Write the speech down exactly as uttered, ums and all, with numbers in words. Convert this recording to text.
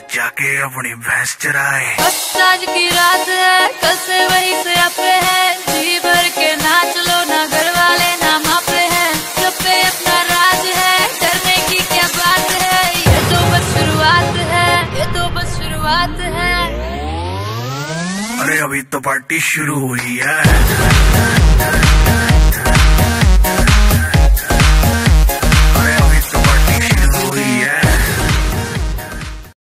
जाके अपनी भैंस चराए। बस आज की रात है, कल से वही से अपे है, जी भर के नाच लो ना, घर वाले ना मापे हैं, सब पे अपना राज है, डरने की क्या बात है, ये तो बस शुरुआत है, ये तो बस शुरुआत है। अरे अभी तो पार्टी शुरू हुई है।